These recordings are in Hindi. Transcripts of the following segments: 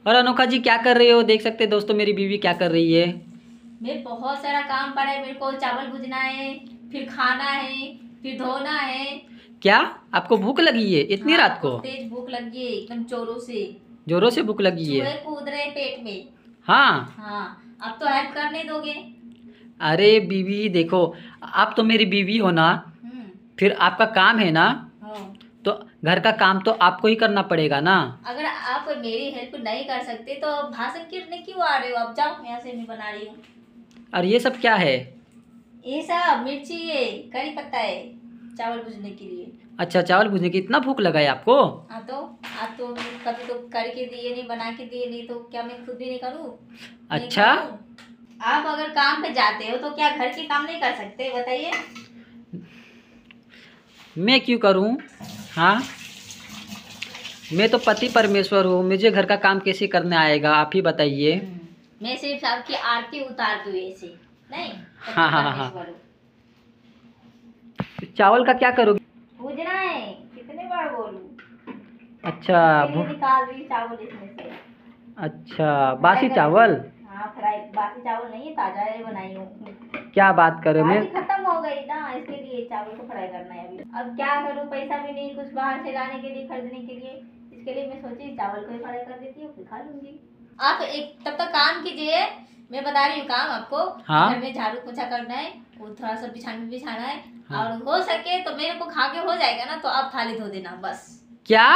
और अनोखा जी क्या कर रही हो? देख सकते हैं दोस्तों मेरी बीवी क्या कर रही है। मेरे बहुत सारा काम पड़ा है। मेरे को चावल भुजना है, फिर खाना है, फिर धोना है। क्या आपको भूख लगी है इतनी हाँ, रात को? बहुत तेज भूख लगी है, एकदम जोरों से। जोरों से भूख लगी है? चूहे कूद रहे पेट में। हाँ। हाँ, अब तो हेल्प करने दोगे? अरे बीवी देखो, आप तो मेरी बीवी हो ना, हम्म। फिर आपका काम है ना, हाँ। तो घर का काम तो आपको ही करना पड़ेगा ना। अगर आप मेरी हेल्प नहीं कर सकते तो भाषण करने क्यों आ रहे हो? अब जाओ, यहाँ से मैं बना रही हूँ। और ये सब क्या है? ये सब मिर्ची है, करी पत्ता है, चावल भुजने के लिए। अच्छा, चावल भूनने की इतना भूख लगा है आपको? हाँ तो आप तो कभी तो करके दिए नहीं, बना के दिए नहीं, तो क्या मैं खुद भी नहीं करूँ? अच्छा। आप अगर काम पे जाते हो तो क्या घर के काम नहीं कर सकते? बताइए। मैं क्यों करूं? हाँ, मैं तो पति परमेश्वर हूँ, मुझे घर का काम कैसे करने आएगा? आप ही बताइए। मैं सिर्फ आपकी आरती उतार दूँ ऐसे नहीं? हाँ हाँ हाँ हाँ। परमेश्वर हूँ। चावल का क्या करोगे? भूजना है, कितने बार बोलूं? अच्छा इसके लिए निकाल रही चावल इसमें से। अच्छा, बासी चावल? हाँ, फ्राई बासी चावल नहीं है, ताजा है, बनाई हूँ। क्या बात कर रहे हो? मैं खत्म हो गई ना, इसके लिए चावल को फ्राई करना है अभी। अब क्या करूँ, पैसा भी नहीं कुछ बाहर से लाने के लिए, खरीदने के लिए। इसके लिए मैं सोची चावल को ही फ्राई कर देती हूँ, फिर खा लूंगी। आप एक तब तक काम कीजिए, मैं बता रही हूँ काम आपको। हाँ? घर में झाड़ू पोछा करना है, वो थोड़ा सा बिछाना है। हाँ। और हो सके तो मेरे को खा के हो जाएगा ना, तो आप थाली धो देना बस। क्या?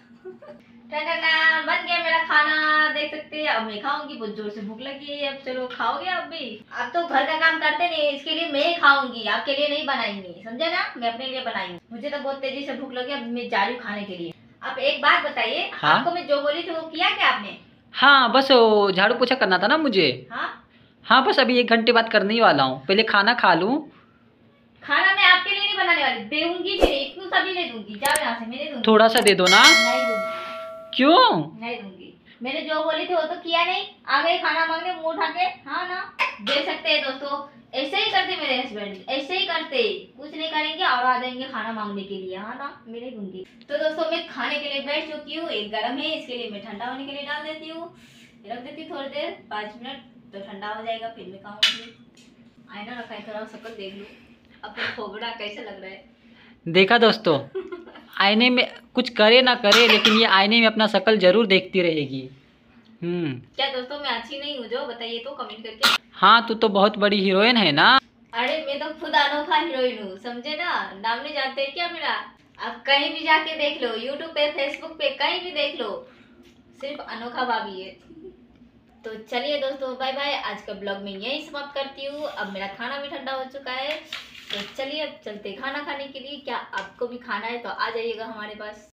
बन गया मेरा खाना, देख सकते हैं। अब मैं खाऊंगी, बहुत जोर से भूख लगी है। अब चलो खाओगे आप भी? आप तो घर का काम करते नहीं, इसके लिए मैं ही खाऊंगी, आपके लिए नहीं बनाएंगी, समझे ना? मैं अपने लिए बनाई। मुझे तो बहुत तेजी से भूख लगी, अब मैं जा रही हूँ खाने के लिए। आप एक बात बताइए। हाँ? आपको मैं जो बोली थी वो किया क्या आपने? हाँ, बस वो झाड़ू पोछा करना था ना मुझे। हाँ, हाँ, बस अभी 1 घंटे बाद करने ही वाला हूँ, पहले खाना खा लूँ। खाना मैं आपके लिए नहीं बनाने वाली, दूंगी फिर इतना सा भी नहीं दूंगी। जाओ यहाँ से, मैं नहीं दूंगी। थोड़ा सा दे दो ना। नहीं दूंगी। क्यों? नहीं दूंगी। मैंने जो बोली थी वो तो किया नहीं, आ गए खाना मांगने मुंह उठा के। हाँ ना, देख सकते हैं दोस्तों, ऐसे ही करते मेरे हस्बैंड, ऐसे ही करते, कुछ नहीं करेंगे और आ जाएंगे खाना मांगने के लिए। हाँ ना, मैं नहीं दूंगी। तो दोस्तों मैं खाने के लिए बैठ चुकी हूँ। एक गर्म है, इसके लिए मैं ठंडा होने के लिए डाल देती हूँ, रख देती थोड़ी देर, 5 मिनट, तो ठंडा हो जाएगा, फिर मैं खाऊंगी। आईना रखा है, थोड़ा शक्ल देख लूँ अपना खोबड़ा कैसा लग रहा है। देखा दोस्तों, आईने में कुछ करे ना करे, लेकिन ये आईने में अपना शक्ल जरूर देखती रहेगी। क्या दोस्तों मैं अच्छी नहीं हूँ जो? बताइए तो कमेंट करके। हाँ, तू तो बहुत बड़ी हीरोइन है ना। अरे मैं तो खुद अनोखा हीरोइन हूँ, समझे ना? नाम नहीं जानते क्या मेरा? आप कहीं भी जाके देख लो, यूट्यूब पे, फेसबुक पे, कहीं भी देख लो, सिर्फ अनोखा भाभी है। तो चलिए दोस्तों, बाय बाय। आज का ब्लॉग मैं यही समाप्त करती हूँ। अब मेरा खाना भी ठंडा हो चुका है, तो चलिए अब चलते खाना खाने के लिए। क्या आपको भी खाना है तो आ जाइएगा हमारे पास।